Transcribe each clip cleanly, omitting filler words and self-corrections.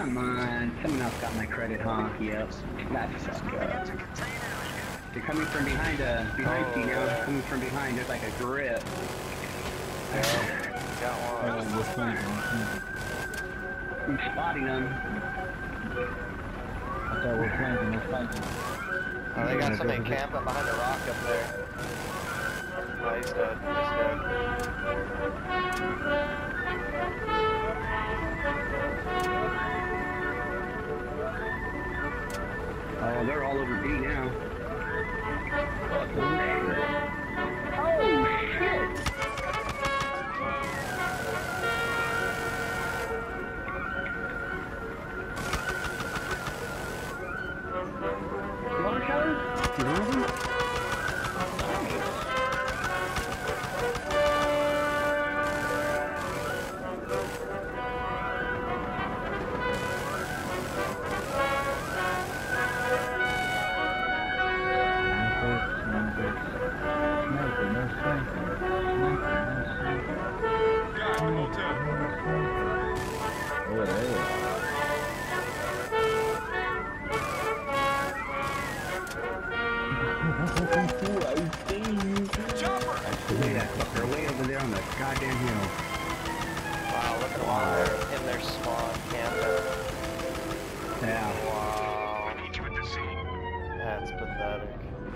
Come on, someone else got my credit, huh? Yep, that's sucked up. They're coming from behind you now. Coming from behind, there's like a grip. Got one. I'm spotting them. I thought we're flanking. Oh, they got somebody camping behind a rock up there. Oh, he's dead. Oh, they're all over B now. Oh, shit! They're way over there on the goddamn hill. Wow, look at them all there in their spawn camping. Yeah. Wow. I need you at the scene. That's pathetic.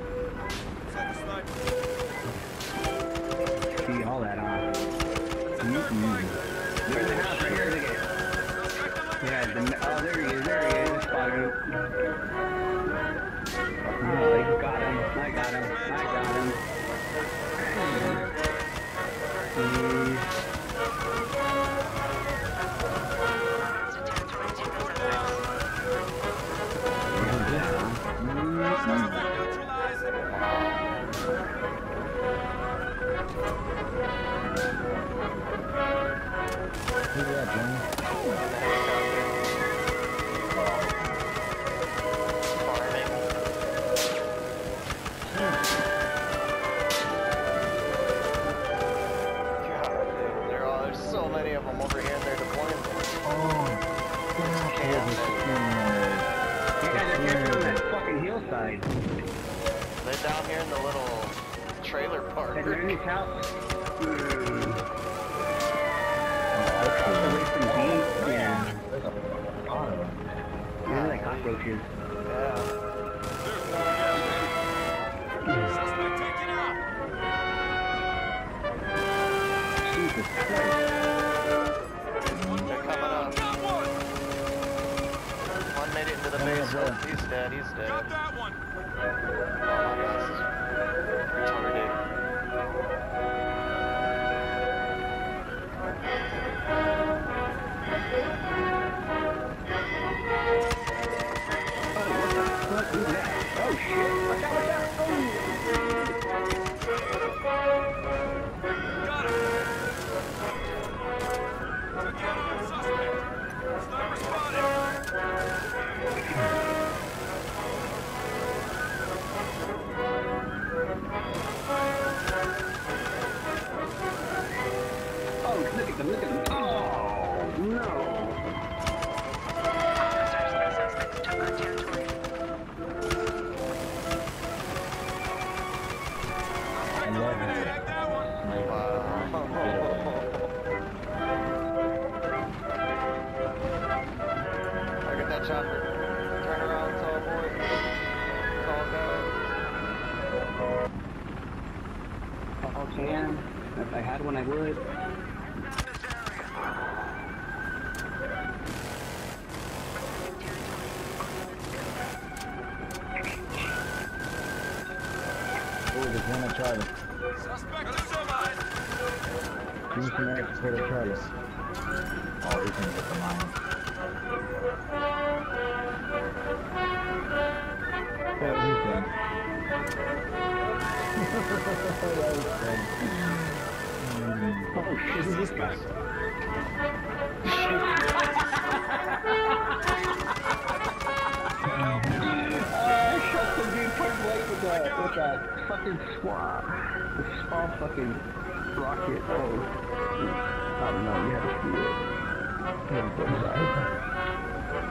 See all that on. There's the house right here, look at it. Yeah, oh, there he is, I spotted him. Oh, I got him. They're down here in the little trailer park. Is there any house? Away from B? Yeah. They're like cockroaches. Yeah. Suspect taken out. Jesus Christ. They're coming up. One made it into the base. He's dead. Got that one. Oh my gosh, this is retarded. What is that? Oh shit! Watch out! Oh. Got him. Took out on suspect. Sniper spotted. Oh, look at them! Oh, no! Suspects took our territory. Eliminated that one. Look at that chopper. Turn around, tall boy. Tall guy. Oh, can. If I had one, I would. Oh, there's one at Charlie. Suspect is survived. Use some air to clear the Charlie. Oh, we can get the mine. Yeah, he's dead. That was fun. Oh shit, who's this guy? I shot some dude point blank with that fucking swab. The small fucking rocket. Oh. I don't know, you had to see it.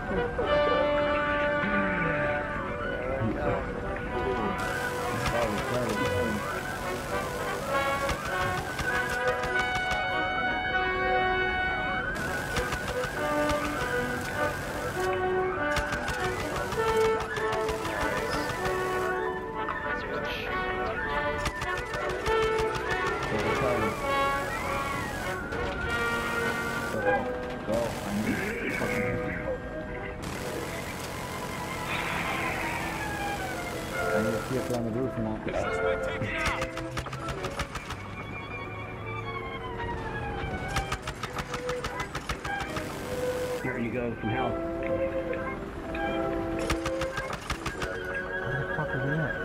on the roof now. Suspect taken out. Here you go, some help. Where the fuck is he at?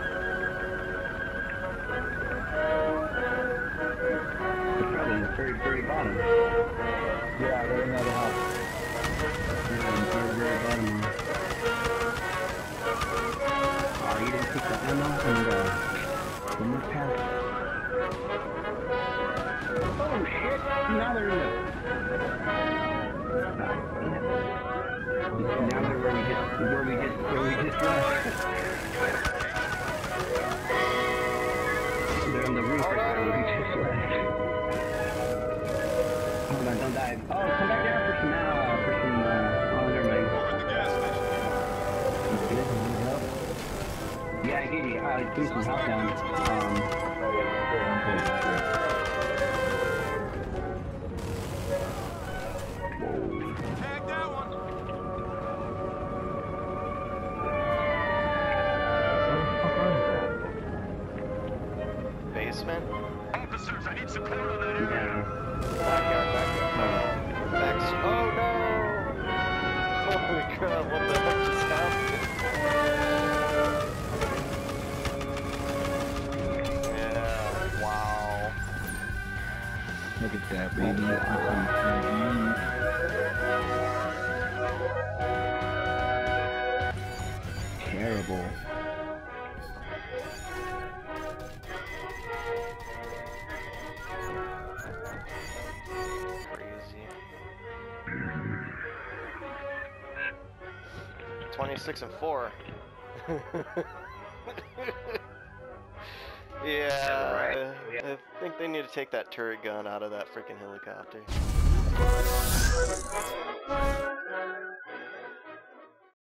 It's probably in the very, very bottom. Yeah, they're in the other house. Yeah, in the very, very bottom. Oh, you didn't take the ammo and the mid-pack. Oh shit! Now they're in the... Now they're where we just left. They're on the roof right there where we just left. Hold on, don't die. Oh, come back down for some, oh, never mind. Over at the gas station. Yeah, I gave you, threw some help down. Tag that one. Basement? Officers, I need support on that area. Yeah. Backyard. Oh no! Holy crap, what the heck just happened? Yeah, wow. Look at that, baby. Terrible. Crazy. 26 and 4. Yeah, I think they need to take that turret gun out of that freaking helicopter.